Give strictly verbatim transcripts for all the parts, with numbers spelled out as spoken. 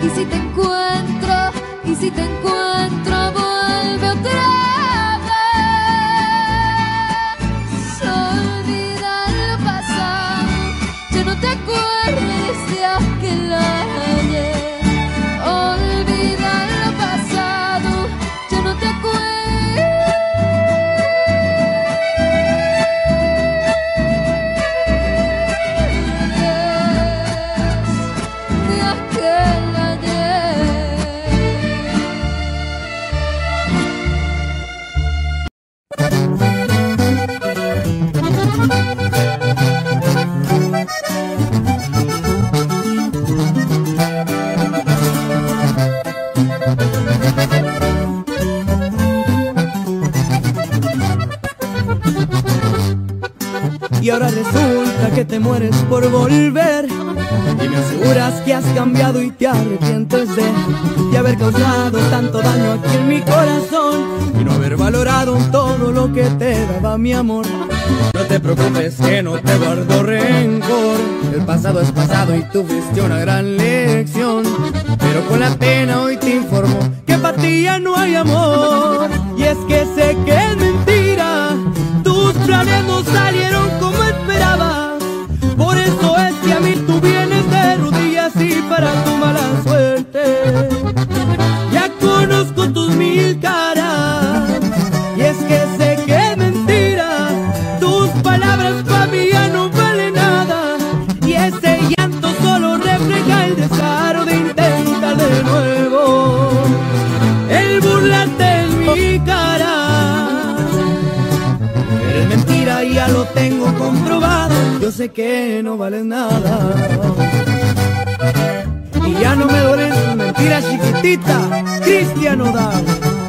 Y si te encuentro, y si te encuentro, vuelve otra vez. Olvida lo pasado, ya no te acuerdes de aquel ayer. Olvida lo pasado, ya no te Y ahora resulta que te mueres por volver y me aseguras que has cambiado y te arrepientes de, de haber causado tanto daño aquí en mi corazón y no haber valorado todo lo que te daba mi amor. No te preocupes que no te guardo rencor, el pasado es pasado y tú fuiste una gran lección, pero con la pena hoy te informo que para ti ya no hay amor. Y es que sé que es mentira, tus planes no salieron como esperabas, por eso es que a mí tú vienes de rodillas y para tu mala suerte ya conozco tus mil caras. Y es que sé que es mentira, tus palabras para mí ya no valen nada, y ese llanto solo refleja el descaro de intentar de nuevo el burlarte en mi cara. Eres mentira y ya lo tengo comprobado, yo sé que no vales nada y ya no me duelen tus mentiras, chiquitita, Cristian Nodal.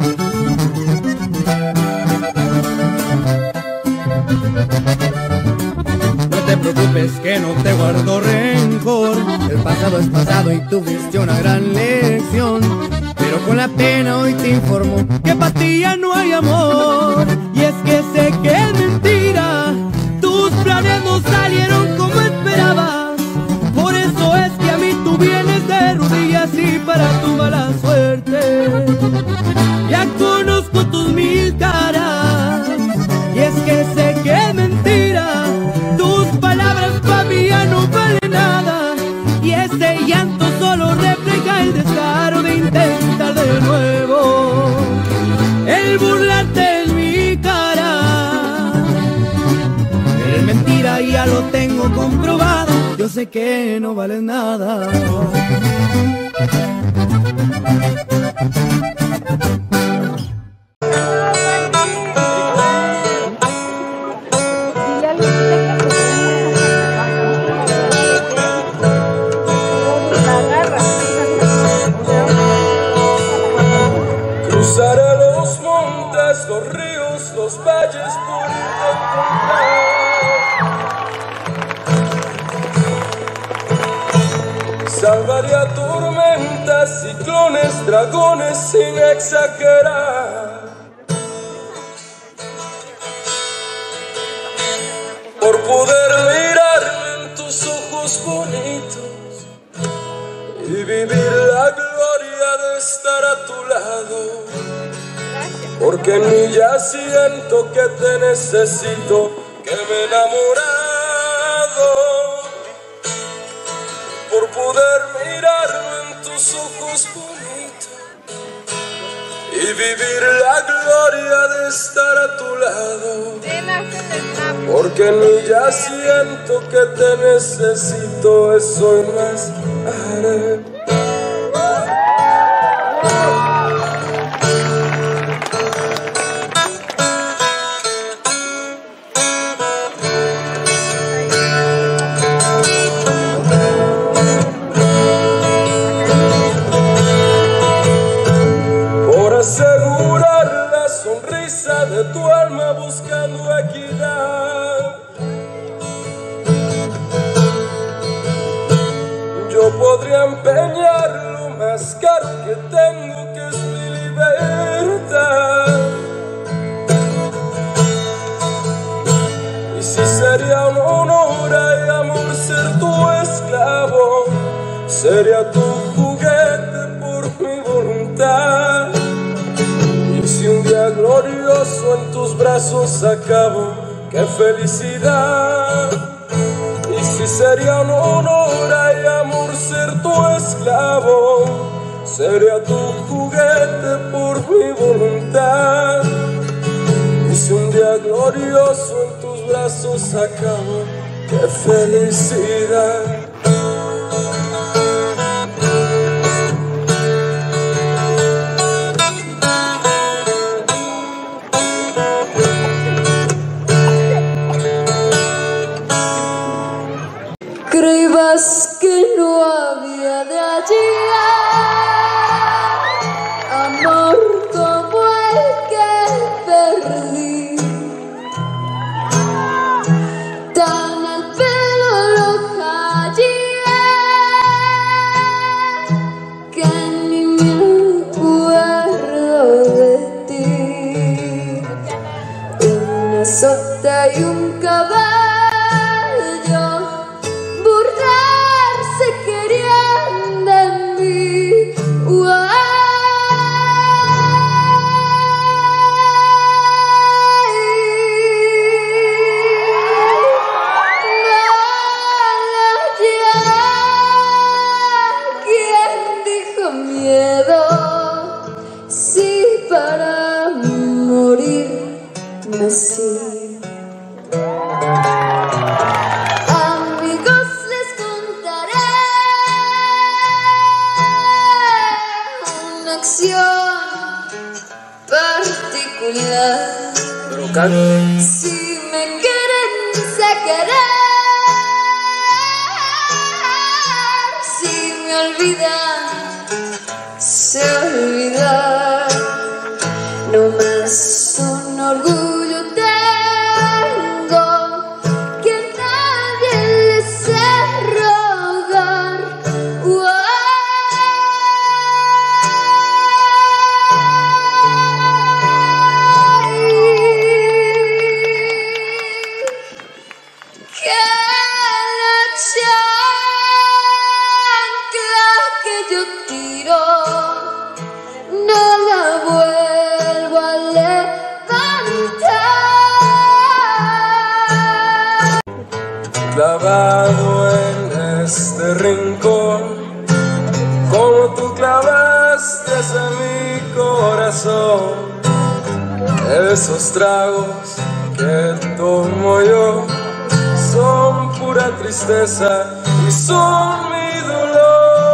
No te preocupes que no te guardo rencor, el pasado es pasado y tú fuiste una gran lección, pero con la pena hoy te informo que para ti ya no hay amor. Y es que sé que es mentira, tus planes no salieron como esperabas, por eso es que a mí tú vienes de rodillas y para tu mala suerte ya conozco tus mil caras. Y es que sé que es mentira, tus palabras para mí ya no valen nada, y ese llanto solo refleja el descaro de intentar de nuevo el burlarte en mi cara. Eres mentira y ya lo tengo comprobado, yo sé que no vales nada. Cruzaré los montes, los ríos, los valles por irte a encontrar. Salvaría tormentas, ciclones, dragones sin exagerar, por poder mirarme en tus ojos bonitos y vivir la gloria de estar a tu lado. Porque en mí ya siento que te necesito, que me he enamorado, por poder mirarme en tus ojos bonitos y vivir la gloria de estar a tu lado. Porque en mí ya siento que te necesito, eso y más haré. Asegurar la sonrisa de tu alma buscando equidad, yo podría empeñar lo más caro que tengo, que es mi libertad. Y si sería un honor y amor ser tu esclavo, sería tu juguete glorioso en tus brazos acabo, qué felicidad. Y si sería un honor y amor ser tu esclavo, sería tu juguete por mi voluntad. Y si un día glorioso en tus brazos acabo, qué felicidad. Creías que no había de allí amor como el que perdí, tan al pelo lo callé que ni me acuerdo de ti. Una sota y un caballo querían de mí. Uay, ¿quién dijo miedo? Si para morir nací. Particular, si me quieren se querer, si me olvidan se olvidar. No más un orgullo tengo que nadie le sé rogar. Wow. Clavado en este rincón, como tú clavaste en mi corazón, esos tragos que tomo yo son pura tristeza y son mi dolor.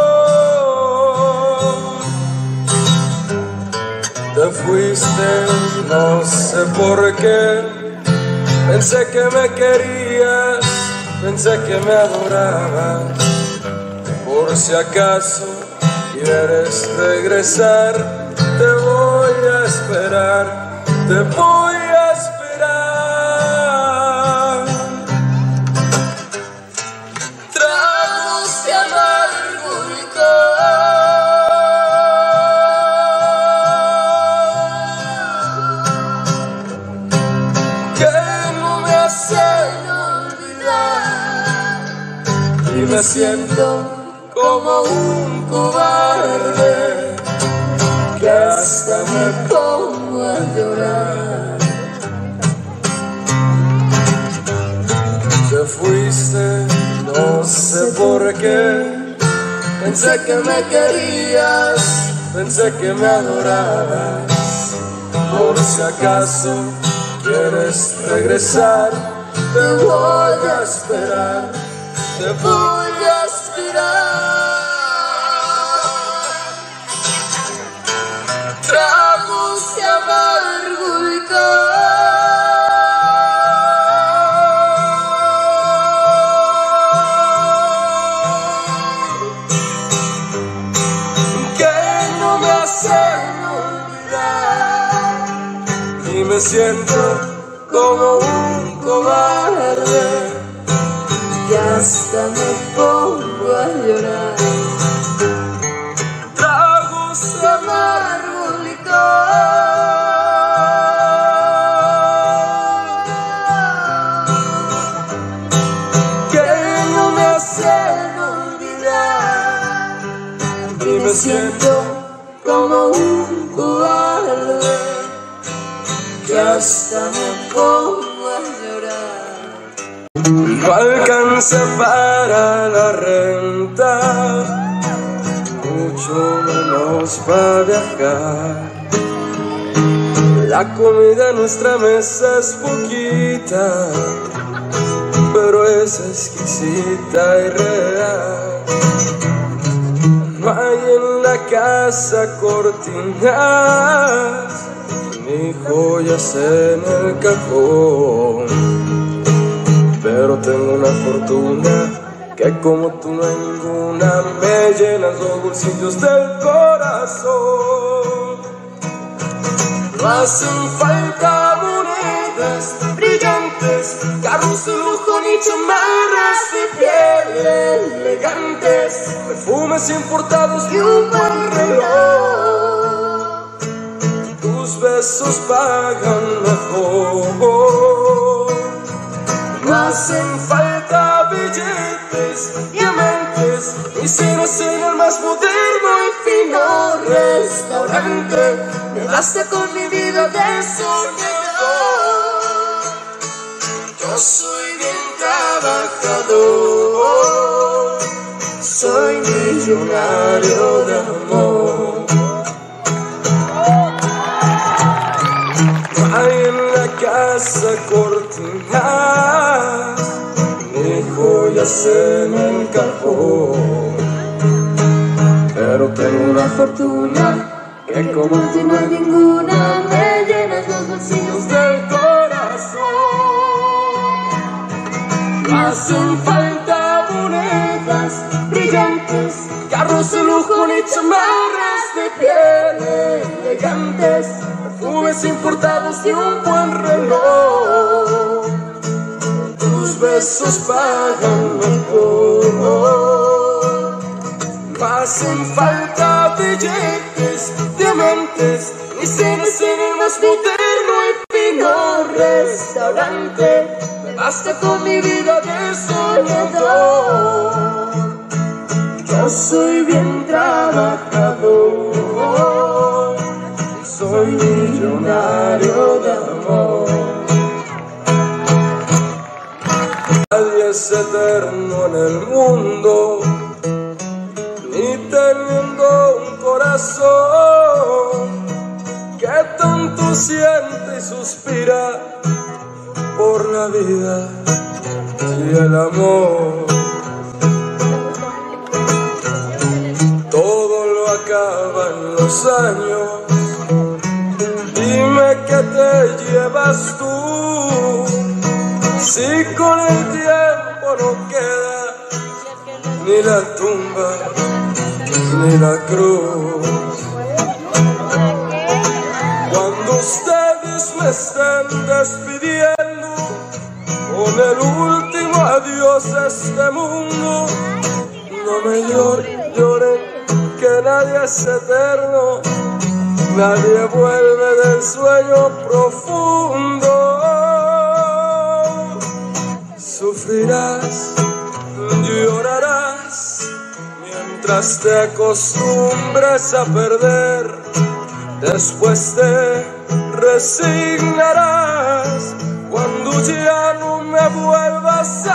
Te fuiste, no sé por qué, pensé que me querías, pensé que me adorabas. Por si acaso quieres regresar, te voy a esperar, te voy a esperar. Tragos de amargo licor que no me hacen olvidar, y me siento como un cobarde que hasta me pongo a llorar. Te fuiste, no sé por qué, pensé que me querías, pensé que me adorabas. Por si acaso quieres regresar, te voy a esperar, te voy a esperar. Tragos de amargo licor que no me hacen olvidar, y me siento como un cobarde y hasta me pongo a llorar. Tragos de amargo licor que no me hacen olvidar, y me siento como un cobarde hasta me pongo a llorar. No alcanza para la renta, mucho menos para viajar. La comida en nuestra mesa es poquita, pero es exquisita y real. No hay en la casa cortinas ni joyas en el cajón, pero tengo una fortuna que como tú no hay ninguna. Me llenas los bolsillos del corazón. No hacen falta monedas brillantes, carros de lujo ni chamarras de piel elegantes, perfumes importados y un buen reloj. Tus besos pagan mejor. No hacen falta billetes, diamantes, ni cenas en el más moderno y fino restaurante. Me basta con mi vida de soñador. Yo soy bien trabajador, soy millonario de amor. No hay en la casa cortinas ni joyas en el cajón, pero tengo una fortuna que como tú no hay ninguna. Me llenas los bolsillos del corazón. No hacen falta monedas brillantes, carros de lujo ni chamarras de piel elegantes, perfumes importados y un buen reloj. Tus besos pagan mejor. No hacen falta billetes, diamantes, ni cenas en el más moderno y fino restaurante. Me basta con mi vida de soñador. Yo soy bien trabajador, soy millonario de amor. Nadie es eterno en el mundo, ni teniendo un corazón que tanto siente y suspira por la vida y el amor. Todo lo acaba en los años. Dime que te llevas tú, si con el tiempo no queda ni la tumba ni la cruz. Cuando ustedes me estén despidiendo con el último adiós a este mundo, no me lloren, lloren, que nadie es eterno, nadie vuelve del sueño profundo. Sufrirás, llorarás, mientras te acostumbres a perder. Después te resignarás cuando ya no me vuelvas a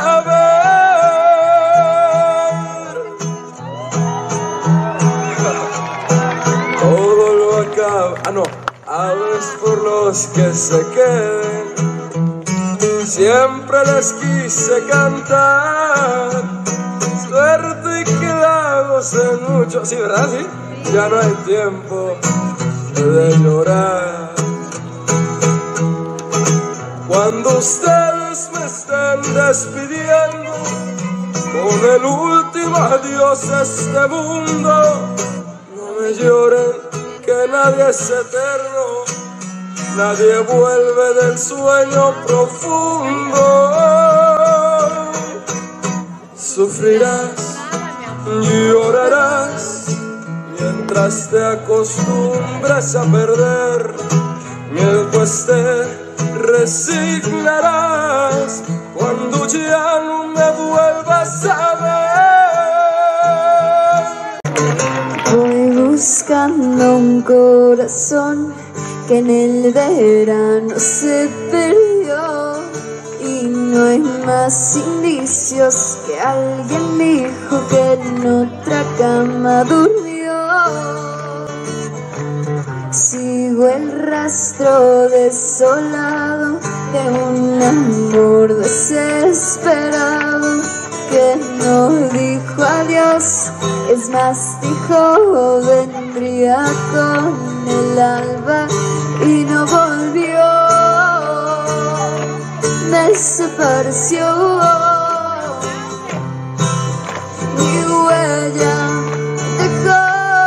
ver. Todo lo acaba, ah no, hables por los que se queden. Siempre les quise cantar, suerte y que la gocen mucho. Sí, ¿verdad? Sí, ya no hay tiempo de llorar. Cuando ustedes me estén despidiendo con el último adiós a este mundo, no me lloren, que nadie es eterno, nadie vuelve del sueño profundo. Sufrirás, llorarás, mientras te acostumbres a perder. Después te resignarás cuando ya no me vuelvas a ver. Voy buscando un corazón que en el verano se perdió y no hay más indicios que alguien dijo que en otra cama durmió. Sigo el rastro desolado de un amor desesperado que no dijo adiós, es más dijo vendría con el alba y no volvió, desapareció, mi huella dejó.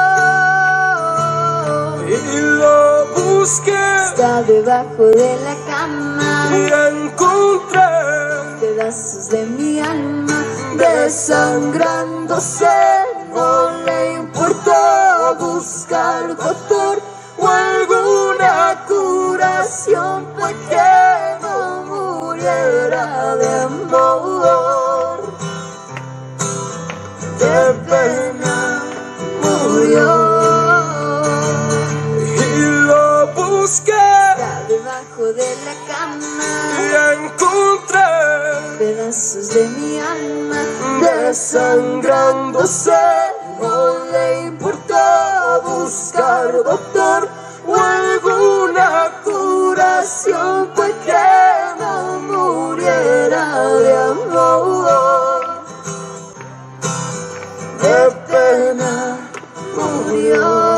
Y lo busqué, está debajo de la cama y encontré pedazos de mi alma desangrándose. No le importó buscar doctor o alguna curación para que no muriera de amor. De pena murió. y lo busqué, Está debajo de la cama y encontré pedazos de mi alma desangrándose. no le importó buscar doctor o alguna curación para que no muriera de amor. De pena murió.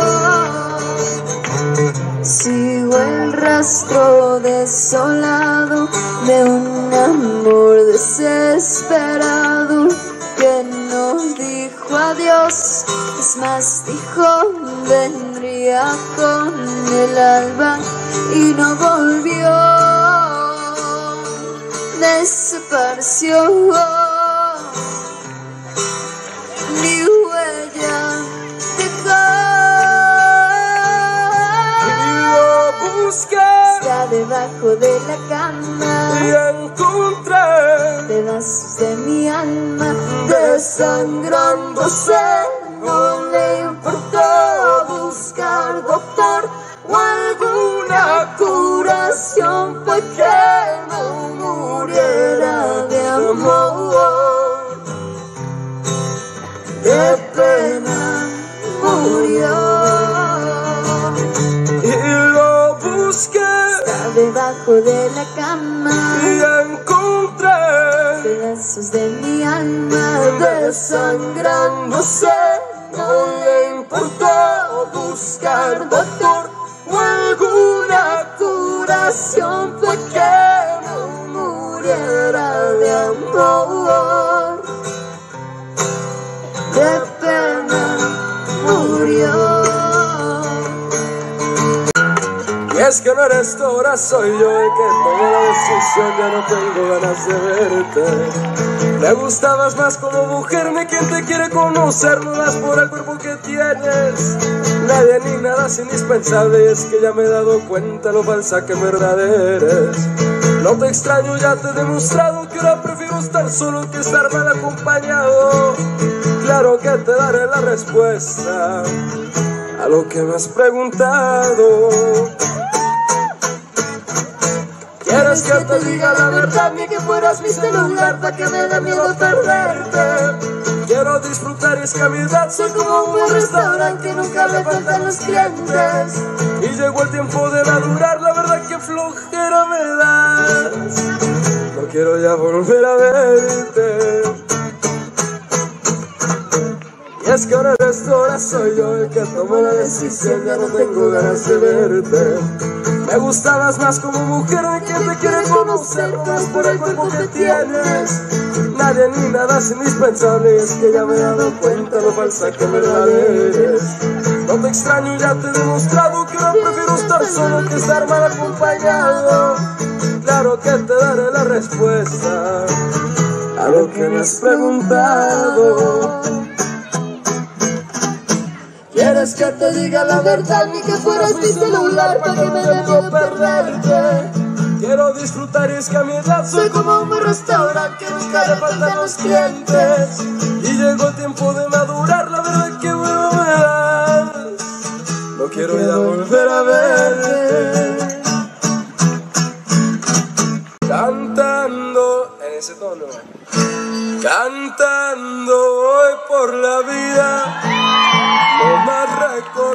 Sigo el rastro desolado de un amor desesperado que nos dijo adiós, es más dijo vendría con el alba y no volvió, desapareció, mi huella dejó. Busqué, Está debajo de la cama y encontré pedazos de mi alma desangrándose. No le importó buscar doctor o alguna curación para que no muriera de amor. De pena murió. y lo busqué, Está debajo de la cama y encontré pedazos de mi alma desangrándose. no le importó buscar doctor o alguna Curación para que no muriera de amor. De pena murió. Y es que no eres tú, ahora soy yo el que tomó la decisión, ya no tengo ganas de verte. Me gustabas más como mujer, ni quien te quiere conocer, no das por el cuerpo que tienes. Nadie ni nada es indispensable, y es que ya me he dado cuenta lo falsa que en verdad eres. No te extraño, ya te he demostrado que ahora prefiero estar solo que estar mal acompañado. Claro que te daré la respuesta a lo que me has preguntado. ¿Quieres que te diga la verdad ni que fueras mi celular para que me dé miedo perderte? Quiero disfrutar y es que a mi edad soy como un buen restaurante que nunca le faltan los clientes. Y llegó el tiempo de madurar, la verdad que flojera me das. No quiero ya volver a verte. Y es que ahora eres tú, ahora soy yo el que tomó la decisión, ya no tengo ganas de verte. Me gustabas más como mujer de quien te quiere conocer, más por el cuerpo que tienes. Nadie ni nada es indispensable, y es que ya me he dado cuenta lo falsa que en verdad eres. No te extraño, ya te he demostrado que ahora prefiero estar solo que estar mal acompañado. Claro que te daré la respuesta a lo que me has preguntado. ¿Quieres que te diga la verdad ni que fueras mi celular para que me dé miedo perderte? Quiero disfrutar y es que a mi edad soy como un buen restaurante que nunca le faltan los clientes. Y llegó el tiempo de madurar, la verdad que bueno me das. No quiero ya volver a verte.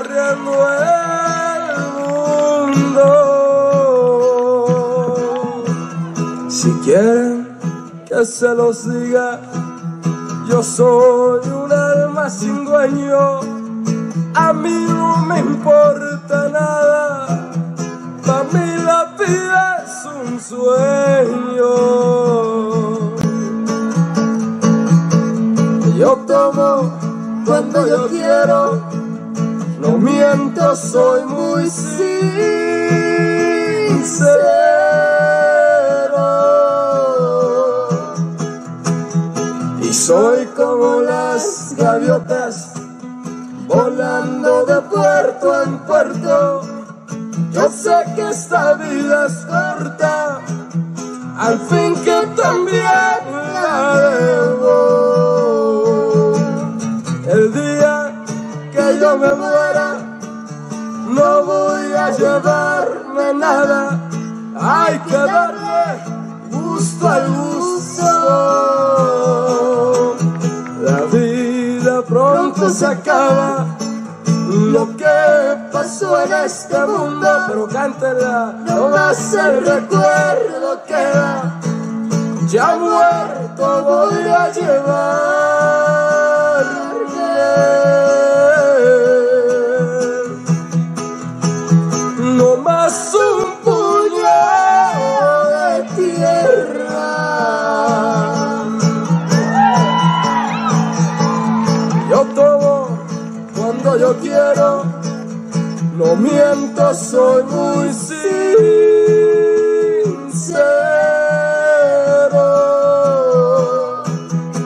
recorriendo el mundo. Si quieren que se los diga, yo soy un alma sin dueño. A mí no me importa nada, para mí la vida es un sueño. Yo tomo cuando yo quiero, no miento, soy muy sincero. Y soy como las gaviotas, volando de puerto en puerto. Yo sé que esta vida es corta, al fin que también la debo. El día que yo me muera, no voy a llevarme nada. Hay que darle gusto al gusto. La vida pronto se acaba, lo que pasó en este mundo, pero cántela, no más el recuerdo queda. Ya muerto voy a llevarme no más un puñado de tierra. Yo tomo cuando yo quiero, no miento, soy muy sincero.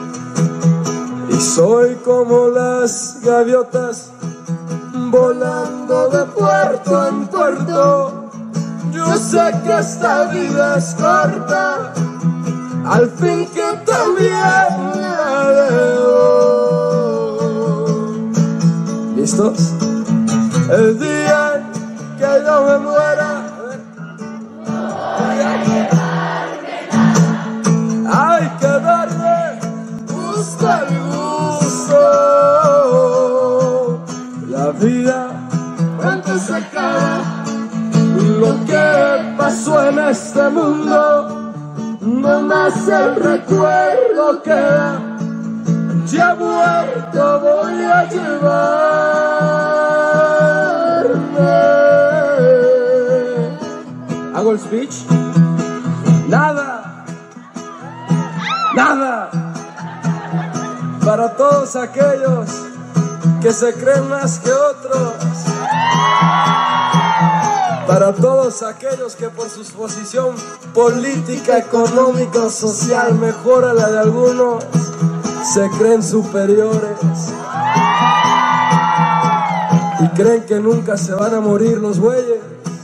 Y soy como las gaviotas, volando de puerto en puerto. Yo sé que esta vida es corta, al fin que también la debo. ¿Listos? El día que yo me muera, hay que darle gusto al gusto. La vida pronto se acaba, lo que pasó en este mundo, no más el recuerdo queda. Ya muerto voy a llevarme. ¿Hago el speech? Nada, nada. Para todos aquellos que se creen más que otros, para todos aquellos que por su posición política, económica o social mejora la de algunos, se creen superiores y creen que nunca se van a morir los bueyes.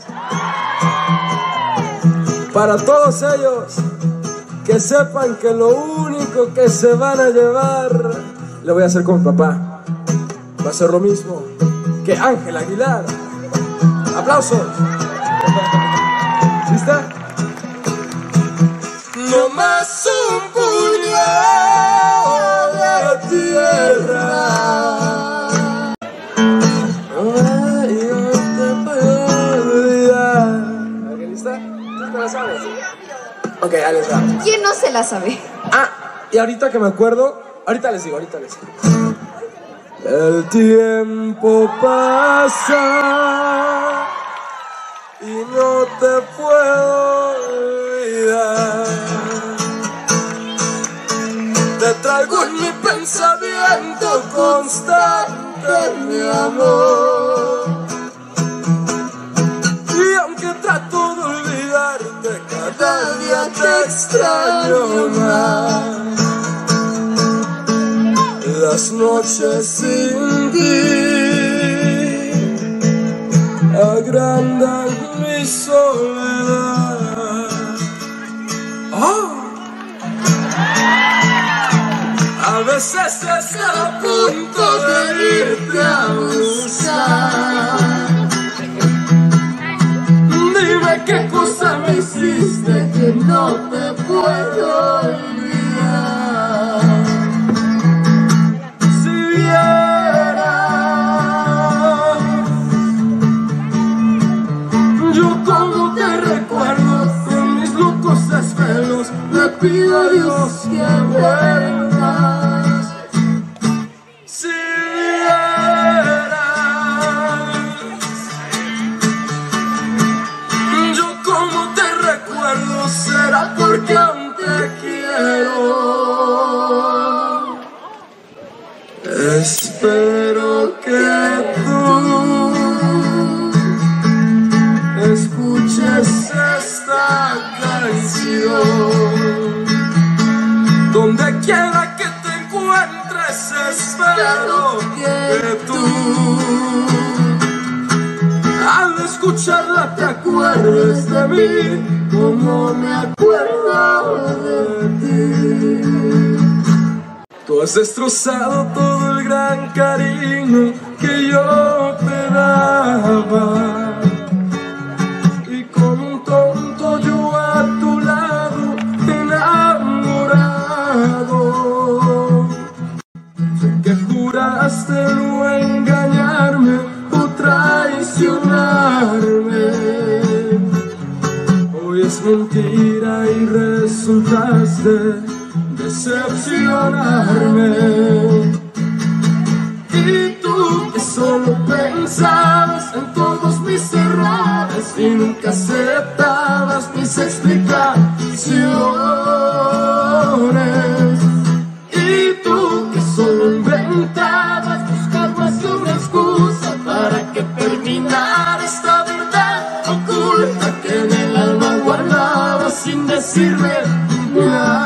Para todos ellos que sepan que lo único que se van a llevar, le voy a hacer con mi papá, va a ser lo mismo que Ángel Aguilar. ¡Aplausos! ¿Listo? No más un puñado de tierra. Ay, no te puedo olvidar. ¿Lista? ¿Tú te la sabes? Ok, ahí les va. ¿Quién no se la sabe? Ah, y ahorita que me acuerdo, ahorita les digo, ahorita les digo. El tiempo pasa y no te puedo olvidar. Te traigo en mi pensamiento constante, mi amor. Y aunque trato de olvidarte, cada día te extraño más. Las noches sin ti agrandan mi soledad. Oh. A veces estás a punto de irte a buscar. Dime qué cosa me hiciste que no te puedo olvidar. pido a Dios que vuelvas. Si vieras yo como te recuerdo, será porque aún te quiero. Espero que tú escuches esta canción. Donde quiera que te encuentres, espero que tú al escucharla te acuerdes de mí como me acuerdo de ti. Tú has destrozado todo el gran cariño que yo te daba, y con un tonto yo a tu lado enamorado. Sé que juraste no engañarme o traicionarme. Hoy es mentira y resultaste decepcionarme. Y tú que solo pensabas en todos mis errores y nunca aceptabas mis explicaciones. Y tú que solo inventabas buscar más que una excusa para que terminara esta verdad oculta que en el alma guardabas sin decirme nada.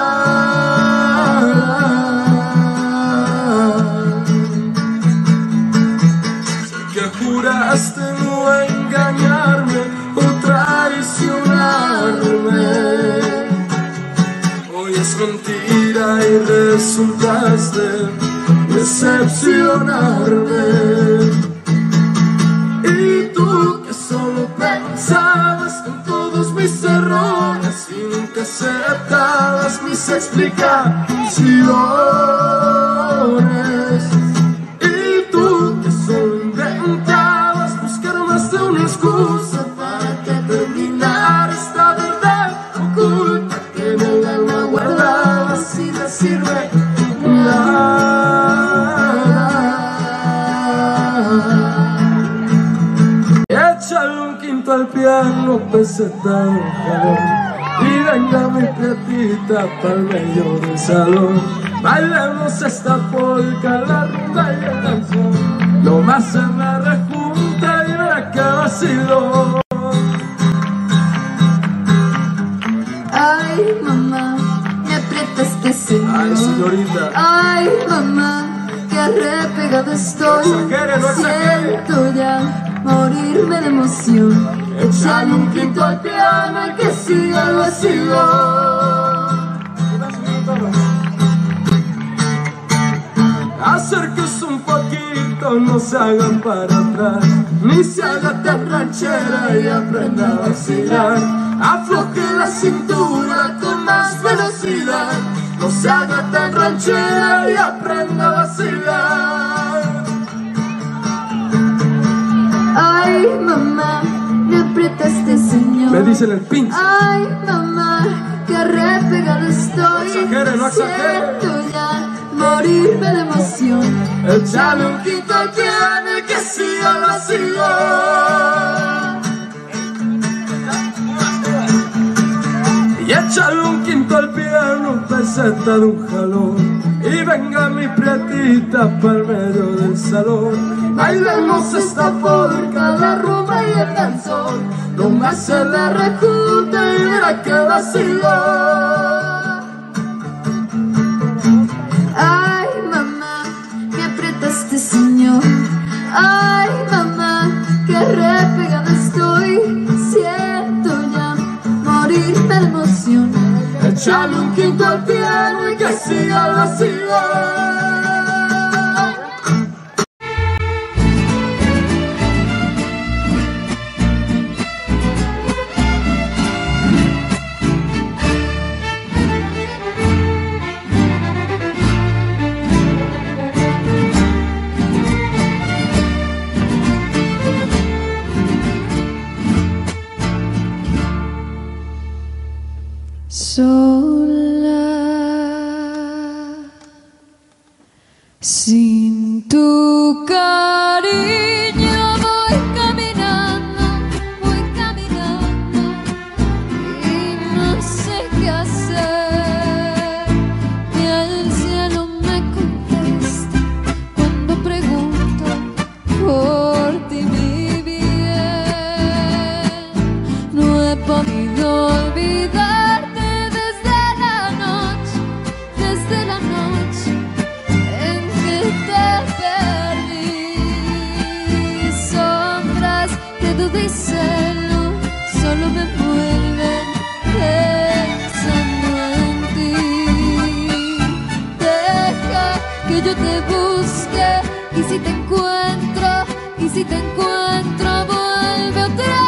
Juraste no engañarme o traicionarme. Hoy es mentira y resultaste decepcionarme. Y tú que solo pensabas en todos mis errores y nunca aceptabas mis explicaciones. Y tú que solo inventabas buscar más de una excusa para que terminara esta verdad oculta que en el alma guardabas sin decirme nada. Échale un quinto al piano, peseta un jalón, y venga mi prietita pa'l medio del salón. Bailemos esta polca, la rumba y el danzón. Nomás se me rejunta y verá que vacilo. Ay, mamá, me aprieta este señor. Ay, señorita. Ay, mamá, que repegado estoy. No exagere, no exagere. Siento ya morirme de emoción. Échale un quinto al piano y que siga el vacío. Acérquese un poquito, no se hagan para atrás, ni se haga tan ranchera y aprenda a vacilar. Afloje la cintura con más velocidad, no se haga tan ranchera y aprenda a vacilar. Ay, mamá, me aprieta este señor. Me dicen el pinche. Ay, mamá, que repegado estoy. No exagere, no exagere. Siento ya morirme de emoción. Échale un quinto al piano y que siga el vacío. Y échale un quinto al piano, peseta de un jalón, y venga mi prietita pa'l medio del salón. Bailemos esta polca, la rumba y el danzón. Nomás se le rejunta y verá que vacilo. Ay, mamá, me aprieta este señor. Ay, mamá, que repegado estoy. Siento ya morirme de emoción. Échale un quinto al piano y que siga el vacío. Sola tu cariño voy caminando, voy caminando y no sé qué hacer. Y el cielo me contesta cuando pregunto por ti, mi bien. No he podido olvidarte desde la noche, desde la noche en que te perdí. Sombras de duda y celo solo me envuelven pensando en ti. Deja que yo te busque y si te encuentro, y si te encuentro vuelve otra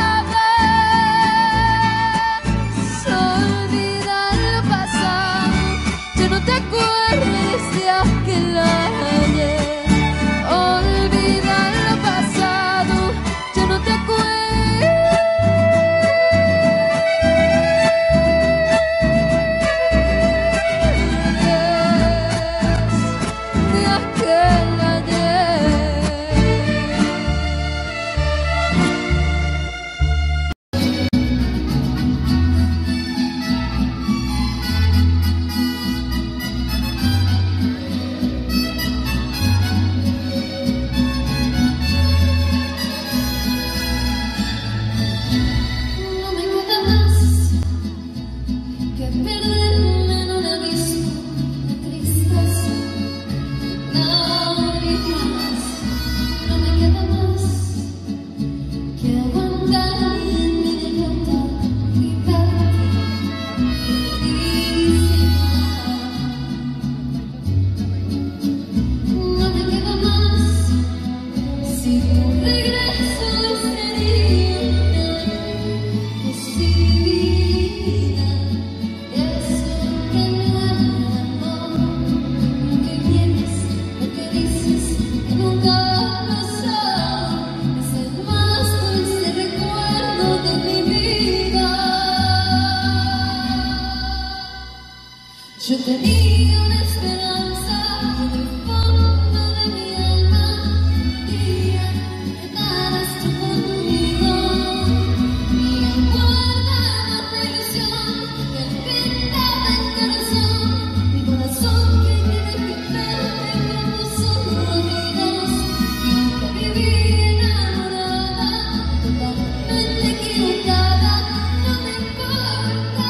vez. Olvida lo pasado, ya no te acuerdes de aquel ayer. Olvida lo pasado, ya no te acuerdes de aquel ayer. No me queda más que perderme en un abismo de tristeza. No hay más. No me queda más que aguantar en mi derrota y verte no me queda más si tu regreso sería posibilidad. Eso que me da el amor, lo que vienes, lo que dices, que nunca pasó, es el más dulce recuerdo de mi vida. Yo tenía una esperanza en el fondo de mi alma, un día quedarás tú conmigo. Y aguardaba la ilusión que pintaba el corazón, mi corazón que tiene que verte como solo amigos. Y aunque viví enamorada, totalmente equivocada, no me importa.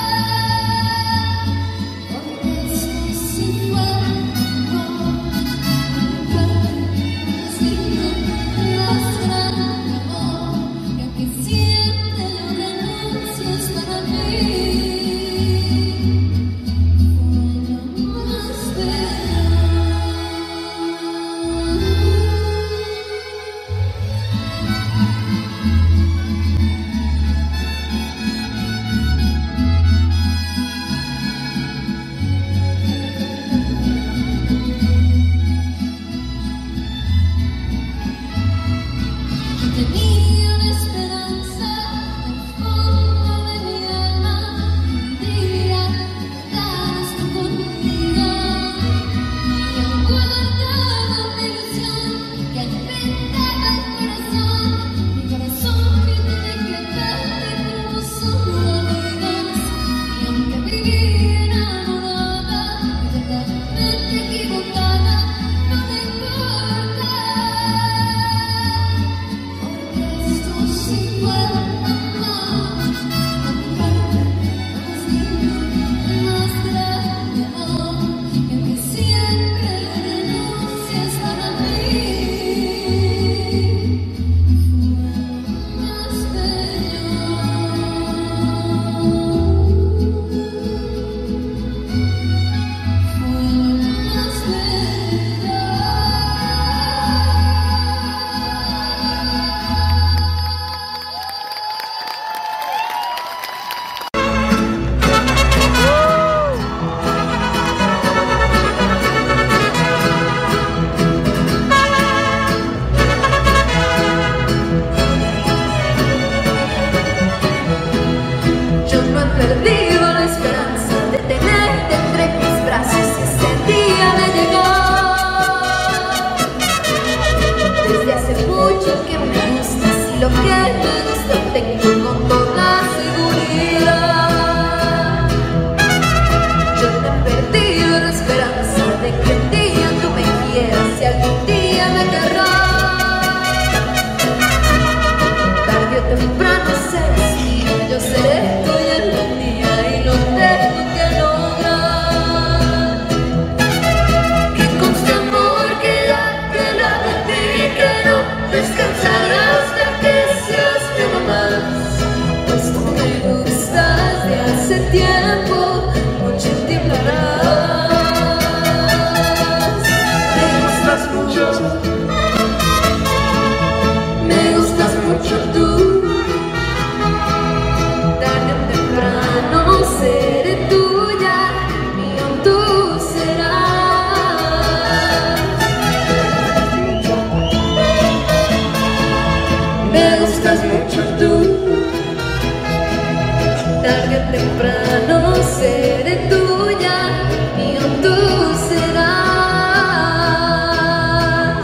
Porque estoy sin cuerpo, un cuerpo es digno de mostrar mi amor. Y aunque siempre lo renuncias para mí, fue lo más bello. Tenía una esperanza en el fondo de mi alma, un día quedarás tú conmigo. Y aguardaba una ilusión que alimentaba el corazón, mi corazón que tiene que verte como solo amigos. Y aunque viví enamorada y totalmente equivocada, no me importa. Porque temprano serás mío, yo seré tuya algún día y lo tengo que lograr. Que conste amor que ya te la metí, que no descansaré hasta que seas mi mamá. Pues tú me gustas de hace tiempo, mucho tiempo atrás. Me gustas mucho, me gustas mucho tú. Tarde o temprano seré tuya, mío tú serás. Me gustas mucho tú. Tarde o temprano seré tuya, mío tú serás.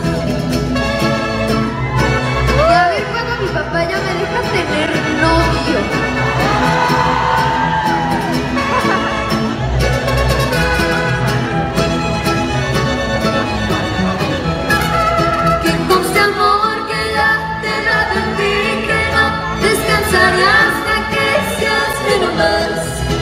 Y a ver cuando mi papá ya me deja tener novio. Que conste amor que ya te la advertí, que no descansaré hasta que seas mi nomás.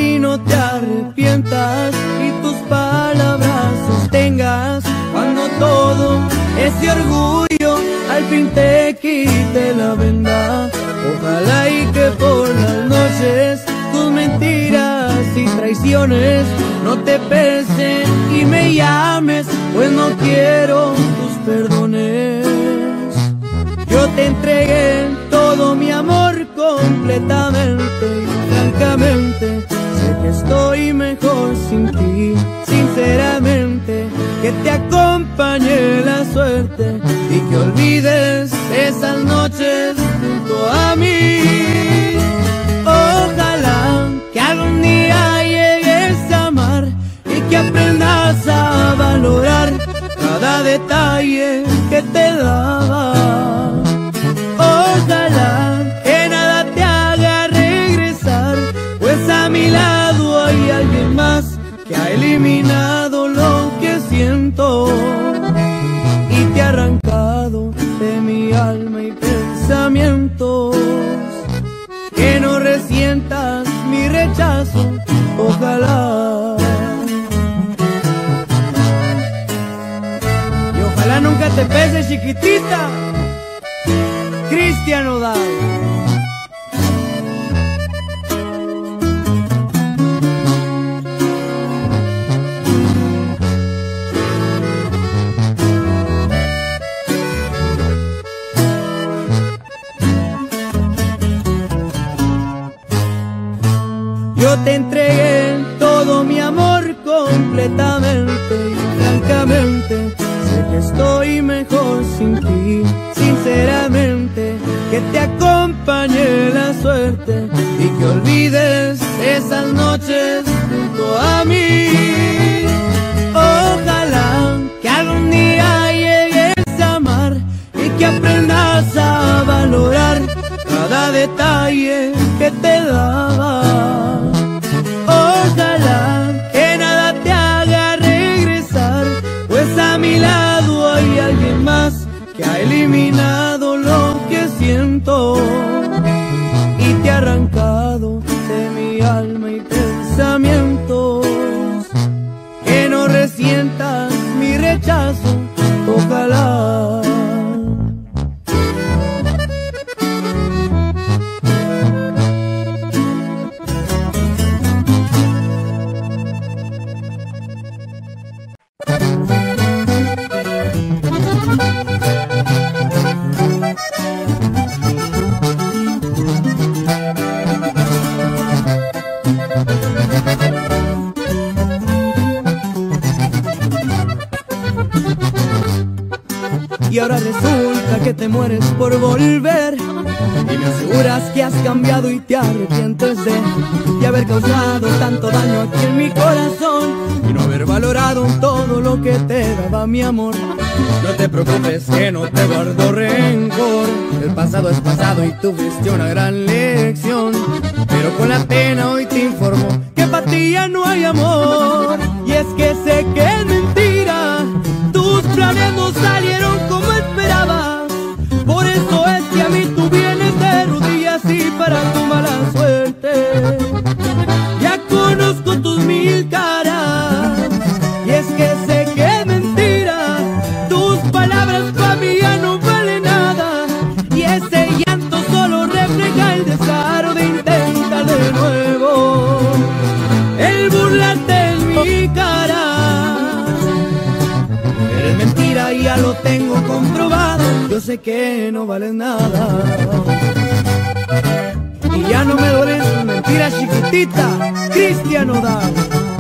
y no te arrepientas y tus palabras sostengas cuando todo ese orgullo al fin te quite la venda. Ojalá y que por las noches tus mentiras y traiciones no te pesen y me llames, pues no quiero tus perdones. Yo te entregué todo mi amor completamente y francamente sé que estoy mejor sin ti. Sinceramente que te acompañe la suerte y que olvides esas noches junto a mí. Ojalá que algún día llegues a amar y que aprendas a valorar cada detalle que te daba. Ojalá que nada te haga regresar, pues a mi lado hay alguien más que ha eliminado lo que siento y te ha arrancado de mi alma y pensamientos. Que no resientas mi rechazo, ojalá. Y ojalá nunca te pese, chiquitita. Cristian Nodal. Yo te entregué todo mi amor completamente y francamente sé que estoy mejor sin ti. Sinceramente que te acompañe la suerte y que olvides esas noches junto a mí. Ojalá que algún día llegues a amar y que aprendas a valorar cada detalle que te daba. Ojalá que nada te haga regresar, pues a mi lado hay alguien más que ha eliminado lo que siento y te ha arrancado de mi alma y pensamientos. Que no resientas mi rechazo, ojalá. Y ahora resulta que te mueres por volver y me aseguras que has cambiado y te arrepientes de, de haber causado tanto daño aquí en mi corazón y no haber valorado todo lo que te daba mi amor. No te preocupes que no te guardo rencor, el pasado es pasado y tuviste una gran lección, pero con la pena hoy te informo que para ti ya no hay amor. Y es que sé que es mentira, tus planes no salieron como esperabas, por eso es que a mí tú vienes de rodillas y para tu mala suerte ya conozco tus mil caras. Y es que sé que es mentira, tus palabras para mí ya no valen nada, y ese llanto solo refleja el descaro de intentar de nuevo el burlarte en mi cara. Eres mentira y ya lo tengo comprobado, yo sé que no vales nada y ya no me duelen tus mentiras, chiquitita. Cristian Nodal.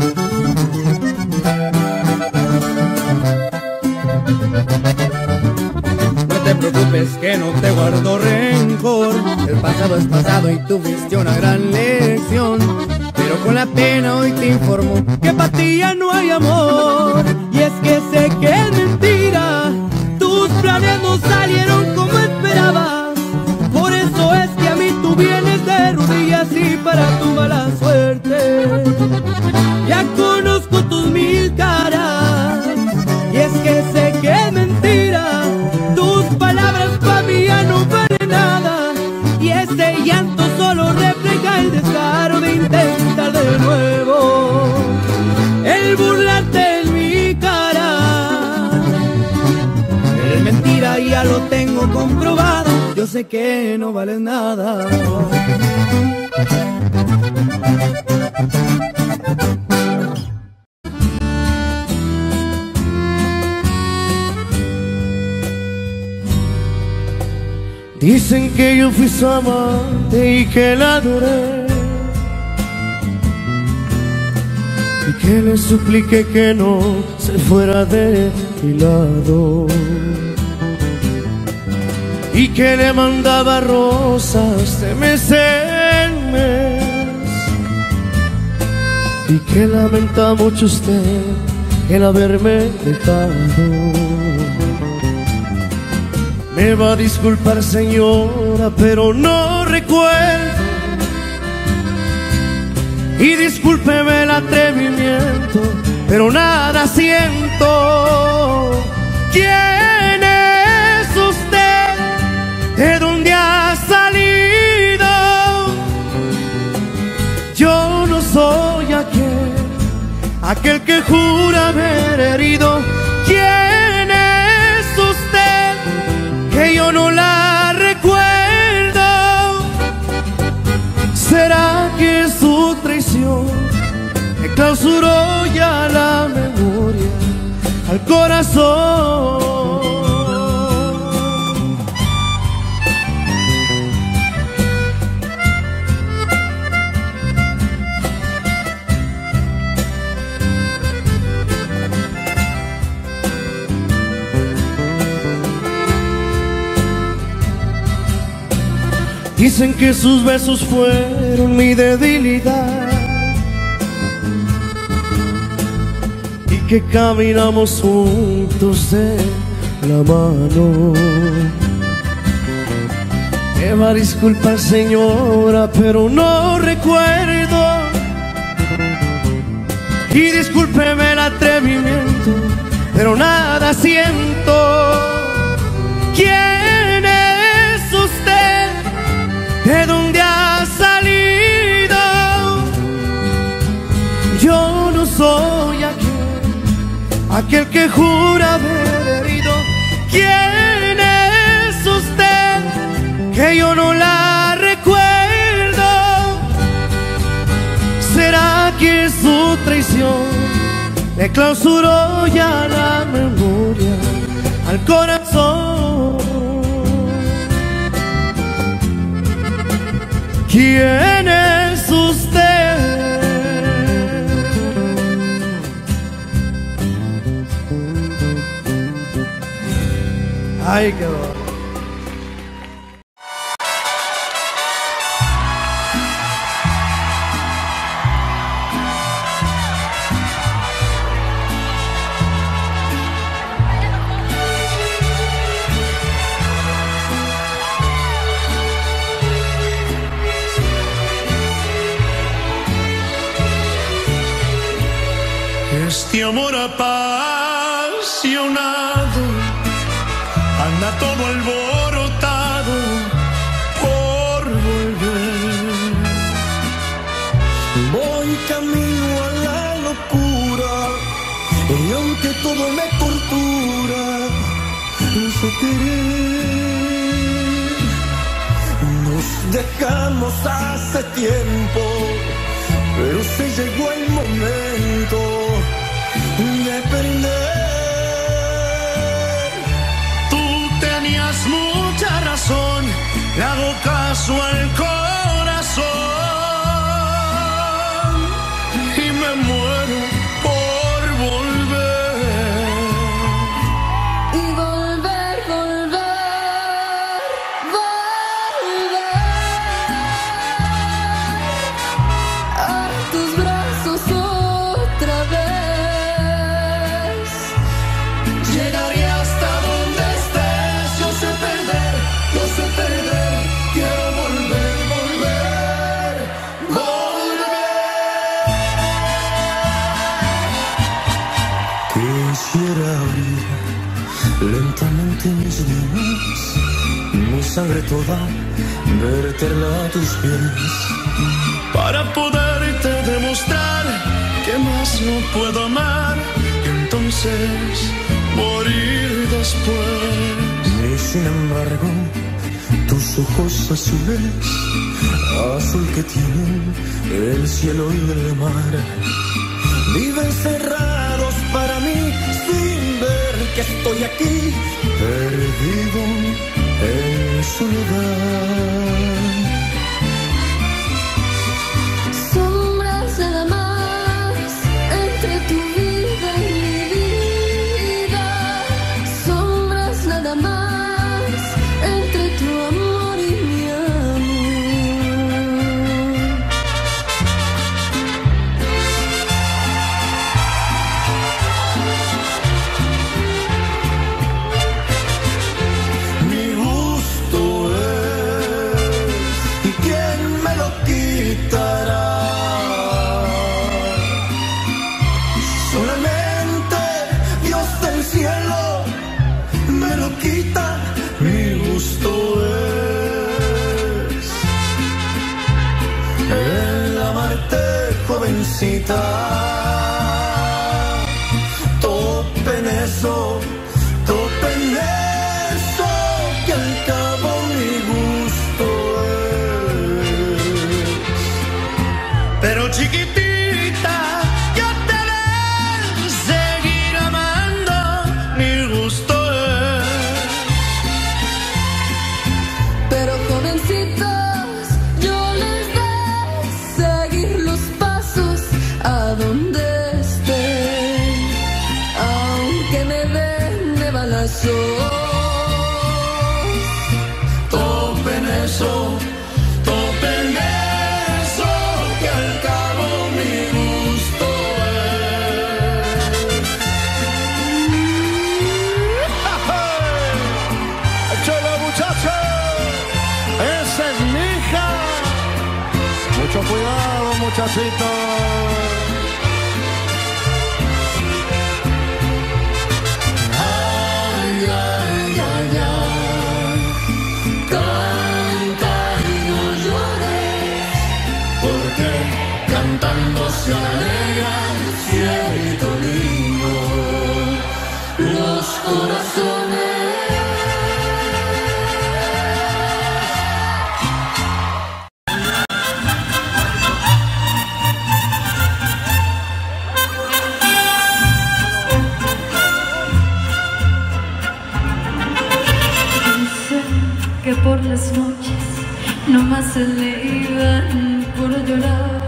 No te preocupes que no te guardo rencor, el pasado es pasado y tuviste una gran lección, pero con la pena hoy te informo que para ti ya no hay amor. Y es que sé que es mentira, tus planes no salieron como esperabas, por eso es que a mí tú vienes de rodillas y para tu mala suerte ya conozco tus mil caras. Y es que sé que es mentira, tus palabras para mí ya no valen nada, y ese llanto solo refleja el descaro de intentar de nuevo tengo comprobado, yo sé que no vales nada. Dicen que yo fui su amante y que la adoré, y que le supliqué que no se fuera de mi lado, y que le mandaba rosas de mes en mes, y que lamenta mucho usted el haberme dejado. Me va a disculpar, señora, pero no recuerdo. Y discúlpeme el atrevimiento, pero nada siento. ¿Quién es usted? ¿De dónde ha salido? Yo no soy aquel, aquel que jura haber herido. ¿Quién es usted? Que yo no la recuerdo. ¿Será que su traición me clausuró ya la memoria al corazón? Dicen que sus besos fueron mi debilidad y que caminamos juntos de la mano. Me va a disculpar, señora, pero no recuerdo. Y discúlpeme el atrevimiento, pero nada siento. ¿Quién es usted? ¿De dónde ha salido? Yo no soy aquel, aquel que jura haber herido. ¿Quién es usted? Que yo no la recuerdo. ¿Será que su traición le clausuró ya la memoria al corazón? ¿Quién es usted? Ay, qué bueno. Este amor apasionado anda todo alborotado por volver. Voy camino a la locura y aunque todo me tortura, no sé querer. Nos dejamos hace tiempo, pero se llegó el momento de perder. Tú tenías mucha razón, le hago caso al corazón y me muero por volver. Y volver, volver, volver a tus brazos otra vez. Llegaré hasta donde estés, yo sé perder, yo sé perder, quiero volver, volver, volver. Quisiera abrir lentamente mis venas, mi sangre toda, verterla a tus pies, para poderte demostrar que más no puedo amar, y entonces morir después. mis sin embargo, tus ojos azules, azul que tienen el cielo y el mar, viven cerrados para mí sin ver que estoy aquí, perdido en soledad. Sombras nada más entre tu vida y mi vida, sombras nada más entre tu amor y mi amor. Mi gusto es, ¿y quién me lo quitará? Solamente Dios del cielo me lo quita. Mi gusto es el amarte, jovencita. Tope en eso, tope en eso, que al cabo mi gusto es. Pero chiquitita, yo te de seguir amando. Mi gusto es. Pero jovencitos, yo les de seguir los pasos a donde estén, aunque me den de balazos. Tope en eso, tope en eso, que al cabo mi gusto es. ¡Échale, muchacho! ¡Esa es mi hija! Mucho cuidado, muchachito. Ay, ay, ay, ay. Canta y no llores, porque cantando se alegra cierto lindo los corazones. Que por las noches nomás se le iban por llorar.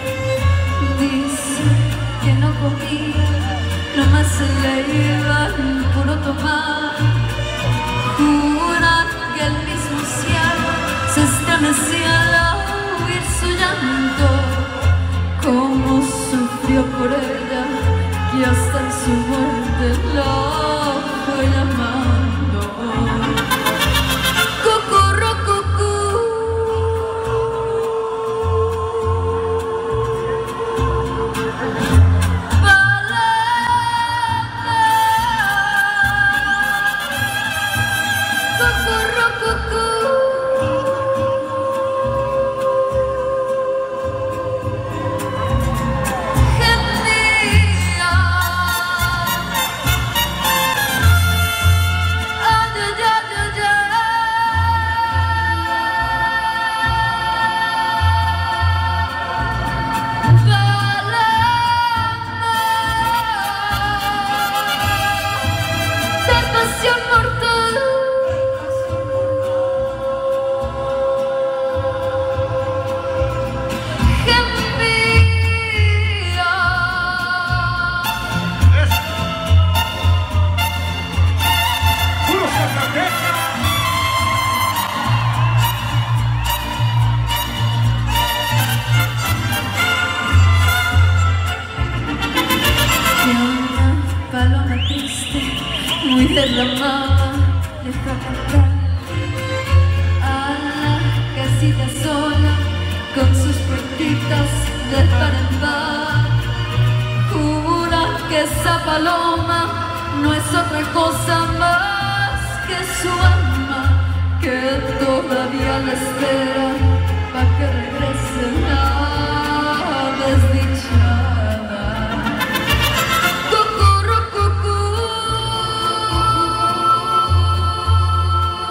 Dice que no comía, nomás se le iban por tomar. Jura que el mismo cielo se estremecía al oír su llanto. Cómo sufrió por ella, que hasta en su muerte la fue llamando. Muy derramada le fue a cantar a la casita sola con sus puertitas de par en par. Jura que esa paloma no es otra cosa más que su alma, que todavía la espera pa' que regrese la desdichada. Cucurru, cucú.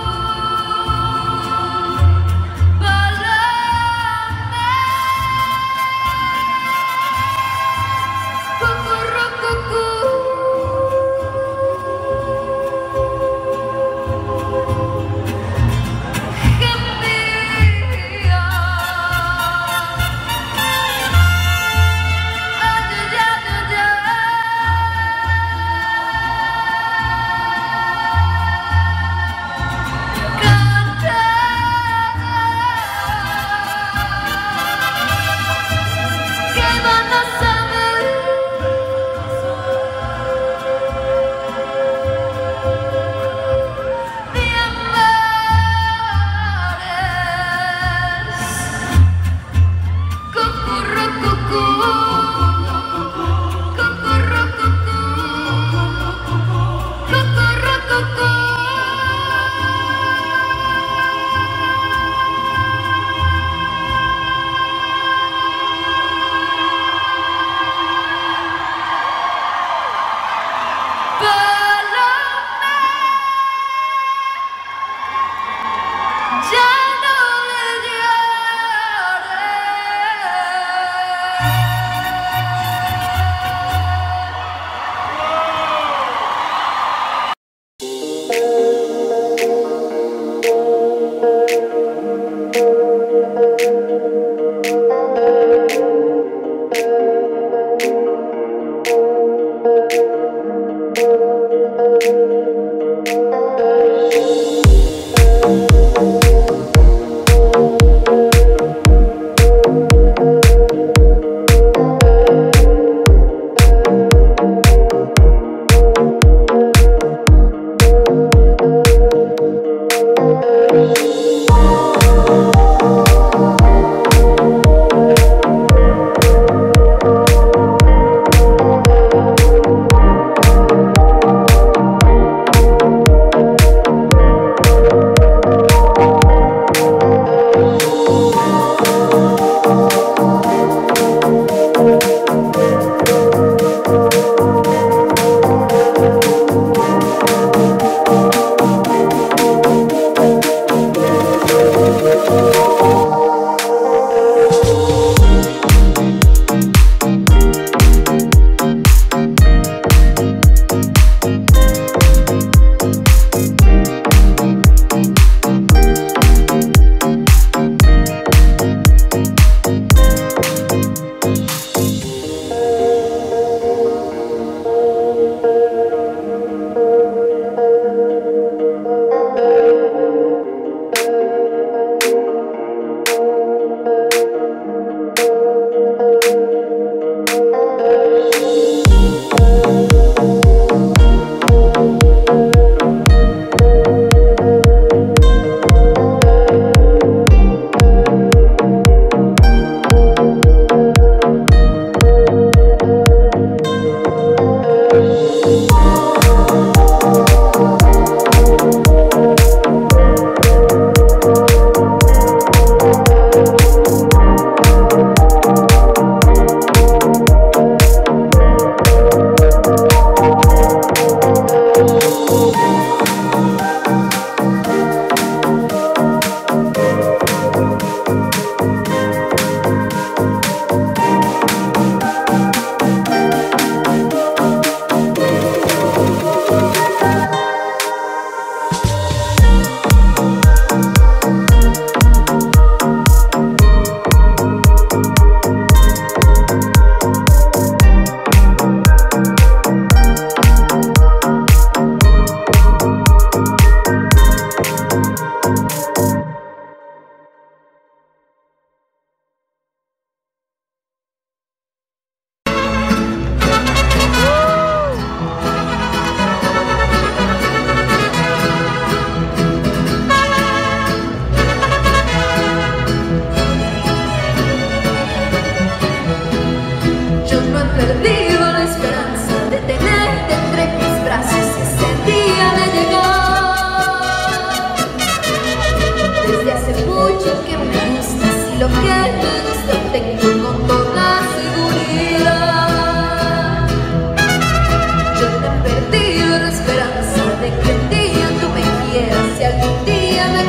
no he perdido la esperanza de tenerte entre mis brazos y ese día de llegar. Desde hace mucho que me gustas y lo que me gusta tengo con toda seguridad. Yo no he perdido la esperanza de que un día tú me quieras y algún día me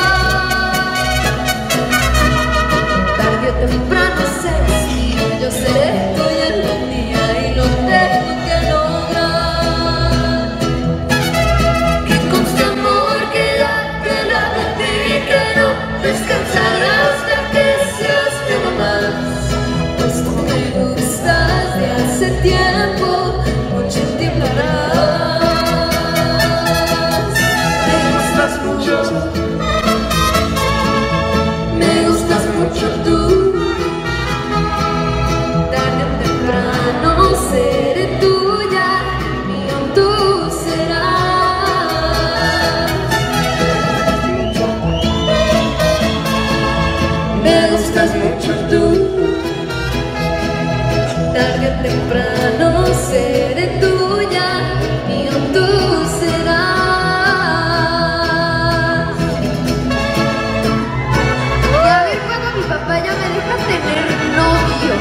querrás. Tarde o temprano serás mío, yo seré tuya algún día y lo tengo que lograr. Que conste amor que ya te la metí, que no descansaré hasta que seas mi mamá. Pues tú me gustas de hace tiempo, mucho tiempo atrás. Me gustas mucho, me gustas mucho tú. Tarde o temprano seré tuya, mío tú serás. Me gustas mucho tú. Tarde o temprano seré tuya, mío tú serás. Y a ver cuando mi papá ya me deja tener novio.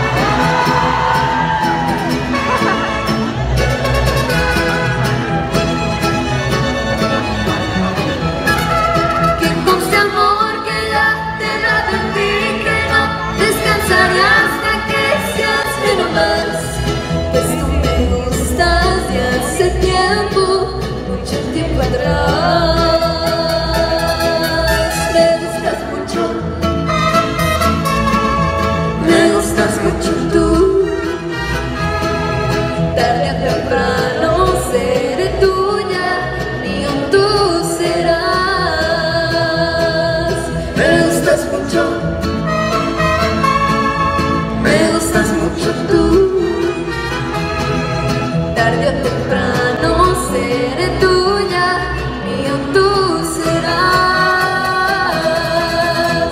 Que conste amor que ya te la advertí, que no descansaré hasta que seas mi nomás. Pues tú me gustas de hace tiempo, mucho tiempo atrás. Me gustas mucho, me gustas mucho tú. Tarde o temprano seré tuya, mío tú serás. Me gustas mucho, me gustas mucho tú. Tarde o temprano seré tuya, mío tú serás.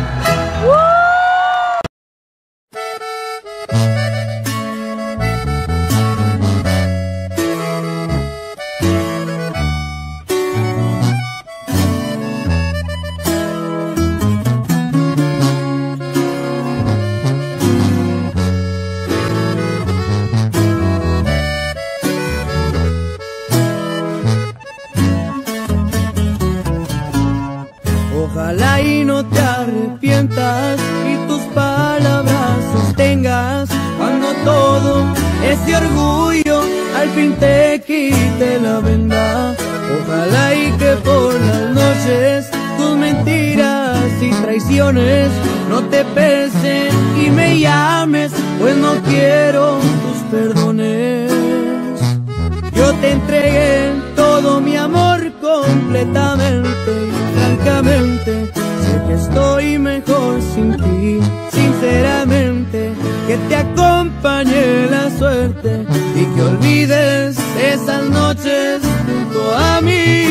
Ojalá y no te arrepientas y tus palabras sostengas cuando todo ese orgullo al fin te quite la venda. Ojalá y que por las noches tus mentiras y traiciones no te pesen y me llames, pues no quiero tus perdones. Yo te entregué todo mi amor completamente y francamente sé que estoy mejor sin ti. Sinceramente que te acompañe la suerte y que olvides esas noches junto a mí.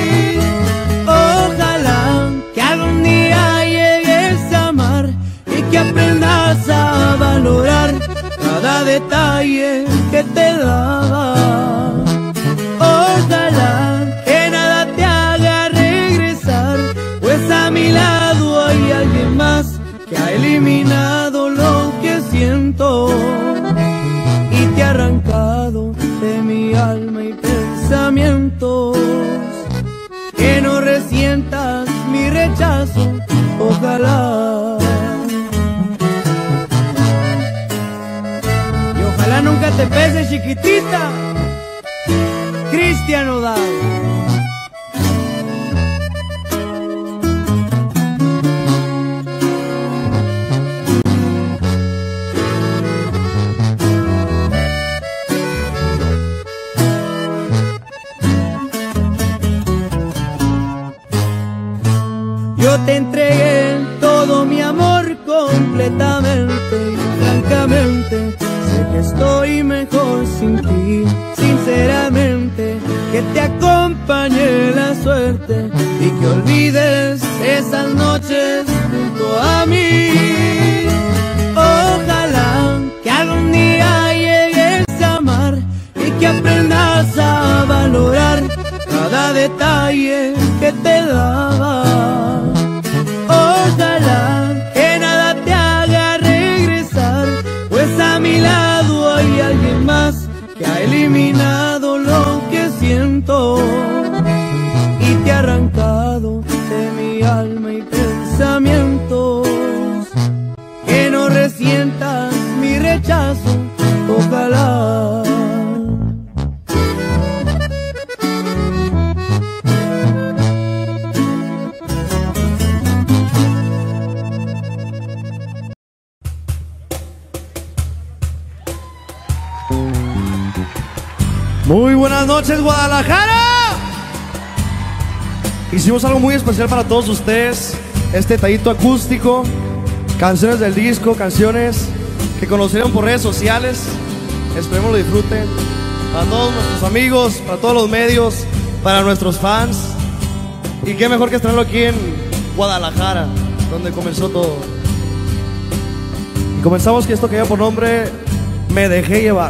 Ojalá que algún día llegues a amar y que aprendas a valorar cada detalle que te daba. Ojalá que nada te haga regresar, pues a mi lado hay alguien más que ha eliminado lo que siento y te ha arrancado de mi alma y pensamientos. Que no resientas mi rechazo, ojalá. Y ojalá nunca te pese, chiquitita. Cristian Nodal. Yo te entregué todo mi amor completamente y francamente sé que estoy mejor sin ti. Sinceramente que te acompañe la suerte y que olvides esas noches junto a mí. Ojalá que algún día que aprendas a valorar cada detalle que te daba. Ojalá que nada te haga regresar, pues a mi lado hay alguien más que ha eliminado lo que siento y te ha arrancado de mi alma y pensamientos. Que no resientas mi rechazo, ojalá. Muy buenas noches, Guadalajara. Hicimos algo muy especial para todos ustedes, este tallito acústico, canciones del disco, canciones que conocieron por redes sociales. Esperemos lo disfruten. Para todos nuestros amigos, para todos los medios, para nuestros fans. Y qué mejor que estrenarlo aquí en Guadalajara, donde comenzó todo. Y comenzamos con esto que lleva por nombre Me Dejé Llevar.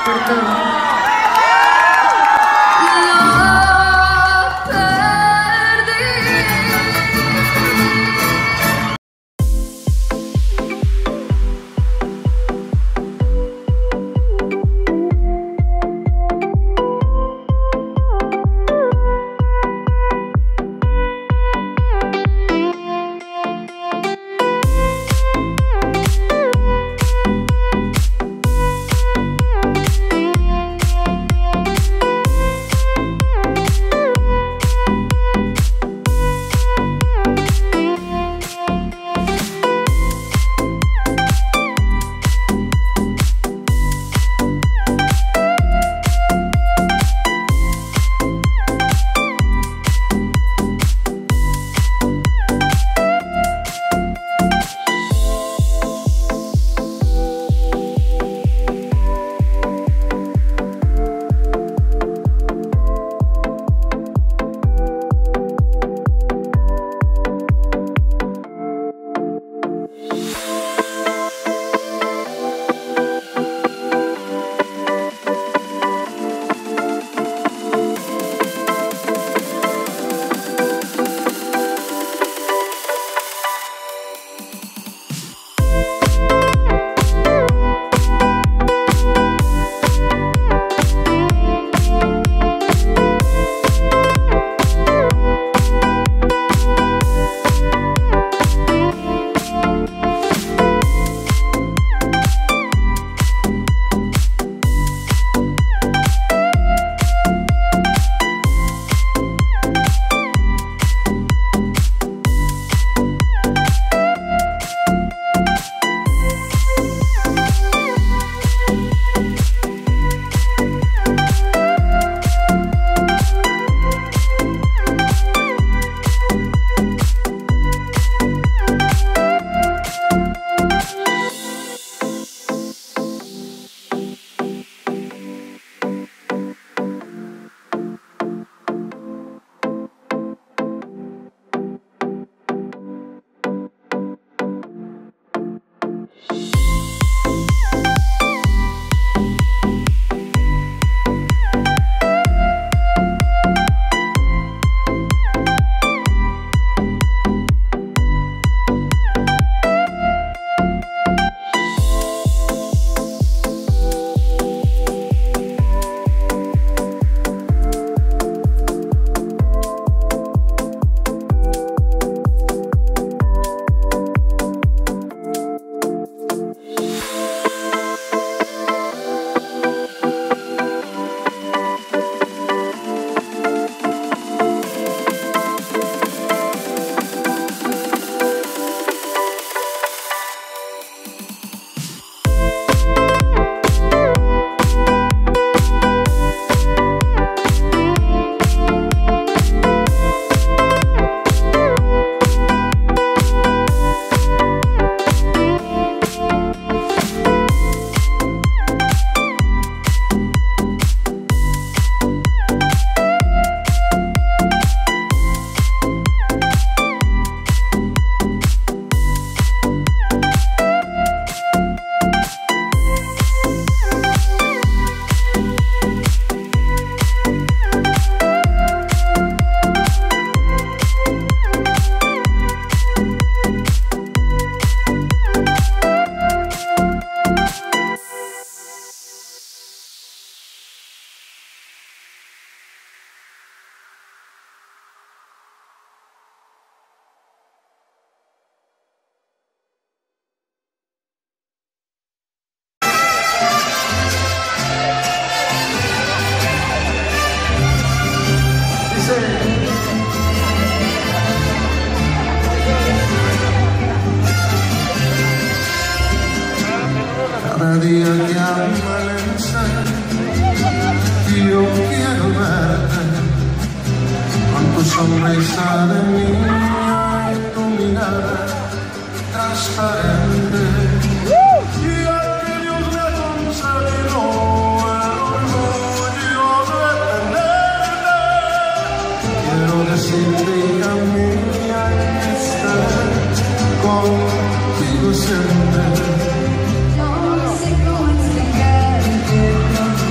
por todo. Cada día que amanece, yo quiero verte con tu sonrisa de niña iluminada, transparente. Y aquellos me han concedido el orgullo de tenerte. Quiero decirte, hija mía, que estaré contigo siempre. No sé cómo explicarte,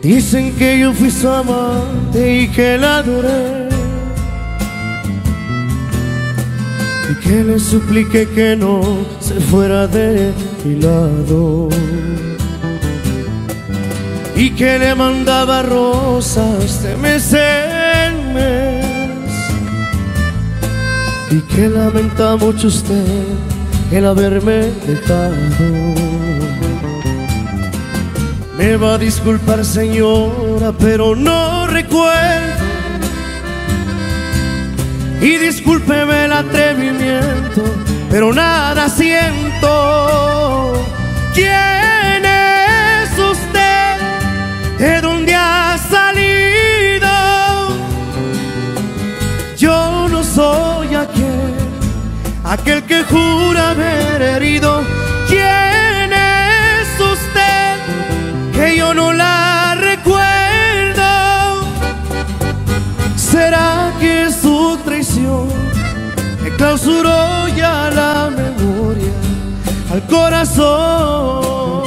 Dicen que yo fui su amante y que la adoré, y que le supliqué que no se fuera de mi lado, y que le mandaba rosas de mes en mes, y que lamenta mucho usted el haberme dejado. Me va a disculpar, señora, pero no recuerdo, y discúlpeme el atrevimiento, pero nada siento. ¿Quién es usted? ¿De dónde ha salido? Yo no soy aquel, aquel que jura haber herido. ¿Quién es usted? Que yo no la recuerdo. ¿Será que su traición me clausuró ya la memoria al corazón?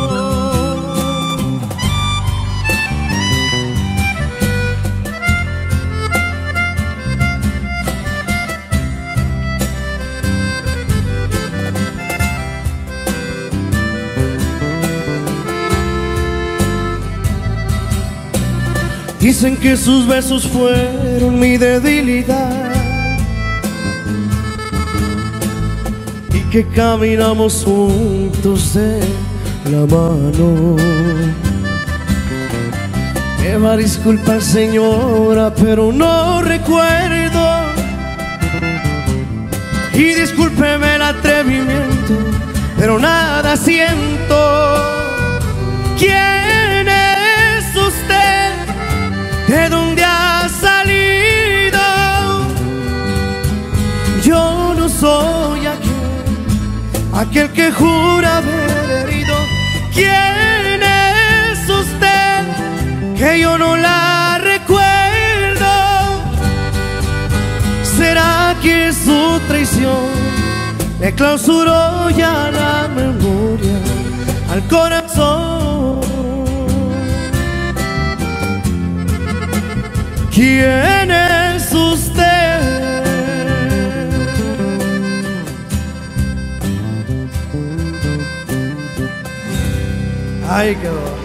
Dicen que sus besos fueron mi debilidad, y que caminamos juntos de la mano. Me va a disculpar, señora, pero no recuerdo, y discúlpeme el atrevimiento, pero nada siento. ¿Quién es usted? ¿De dónde ha salido? Yo no soy aquel, aquel que jura haber herido. ¿Quién es usted? Que yo no la recuerdo. ¿Será que su traición me clausuró ya la memoria al corazón? ¿Quién es usted? Ay, qué bueno.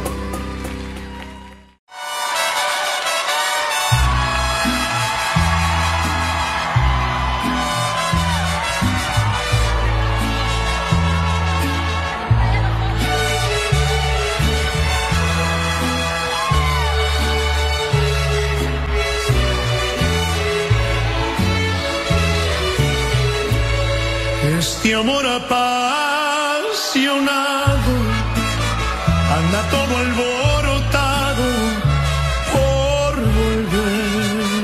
Este amor apasionado anda todo alborotado por volver.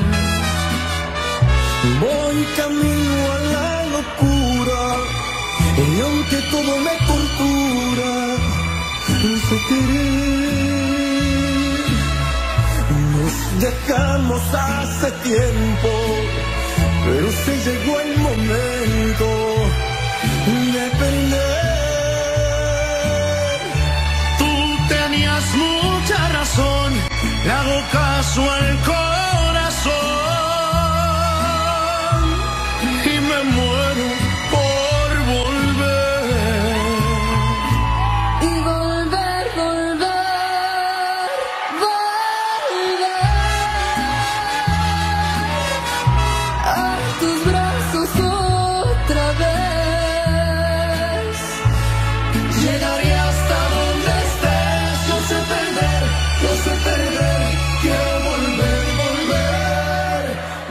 Voy camino a la locura, y aunque todo me tortura, no sé querer. Nos dejamos hace tiempo, pero se llegó el momento de perder. Tú tenías mucha razón, le hago caso al corazón y me muero por volver. Y volver, volver, volver a tus brazos otra vez. Llegaré hasta donde estés, no sé perder, no sé perder, quiero volver, volver,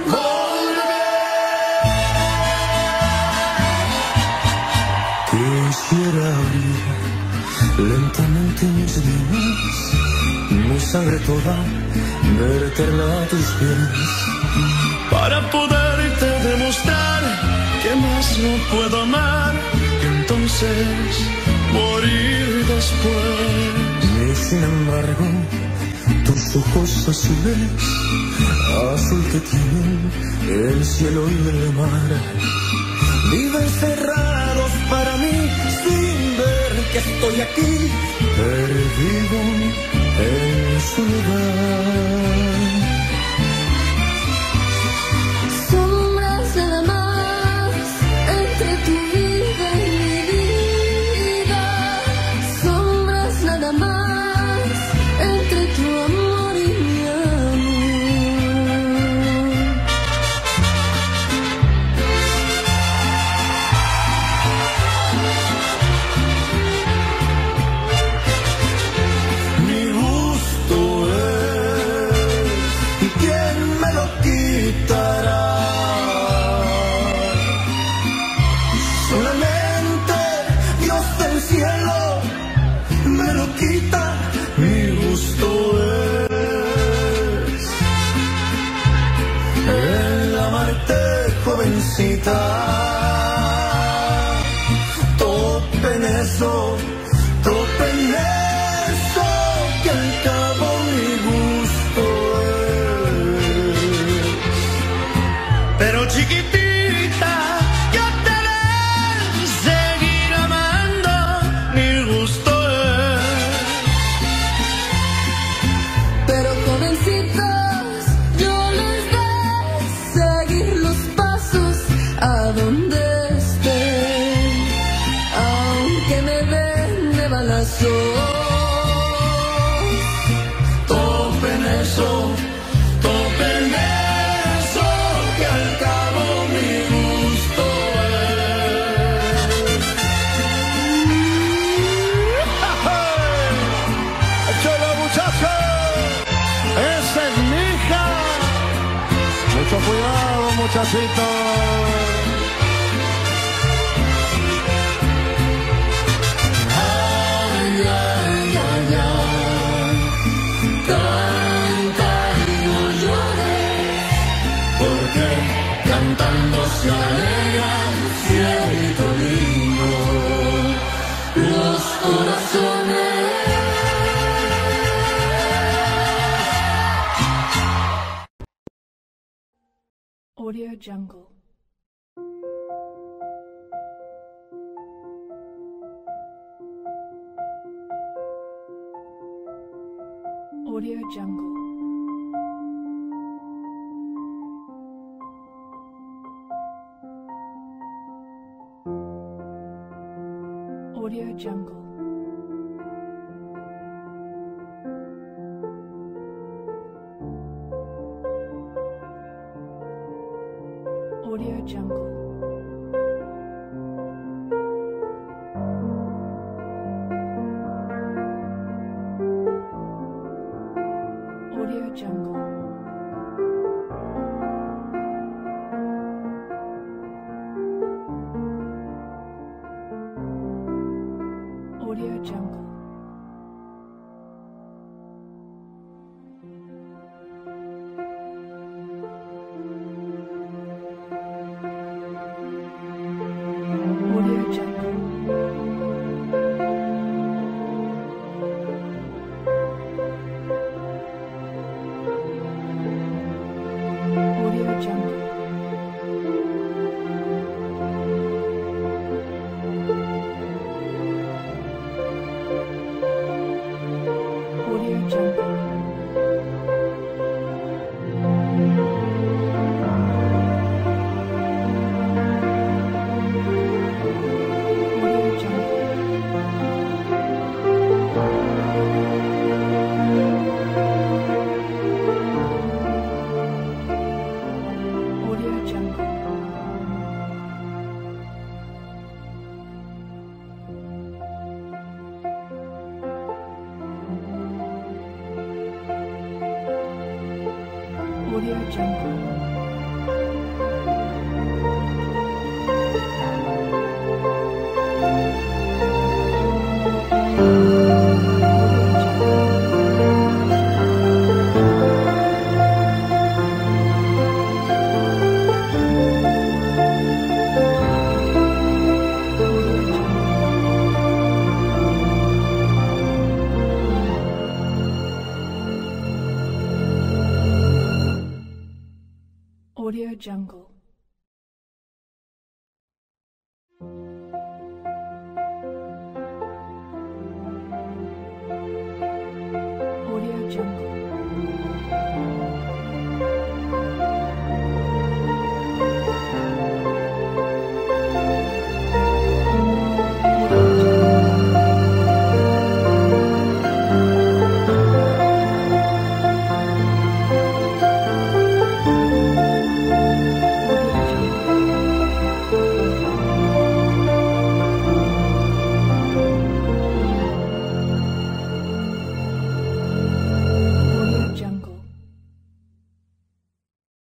volver. Quisiera abrir lentamente mis venas, mi sangre toda, verterla a tus pies, Para poderte demostrar que más no puedo amar, que entonces morir después. y sin embargo, tus ojos azules, azul que tienen el cielo y el mar, viven cerrados para mí sin ver que estoy aquí, perdido en en su lugar. Sombras nada más entre tu vida y mi vida. Sombras nada más entre tu amor y mi amor. Mi gusto es, ¿y quién me lo quitará? Solamente Dios del cielo me lo quita. Mi gusto es el amarte, jovencita. Tope en eso, tope en eso, que al cabo mi gusto es. Pero chiquitita, yo te debo seguir amando. Mi gusto es. Pero jovencitos, yo les de seguir los pasos a donde estén, aunque me den de balazos. Tope en eso, tope en eso, que al cabo mi gusto es. ¡Échale, muchacho! ¡Esa es mi hija! Mucho cuidado, muchachito. Ay, ay, ay, ay. Canta y no llores, porque cantando se alegra cielito lindo los corazones. Audio Jungle. Audio Jungle. Audio Jungle. Audio Jungle. Audio Jungle. Audio Jungle. Audio Jungle. Audio Jungle. Audio Jungle. Audio Jungle. Audio Jungle. Audio Jungle. Jungle.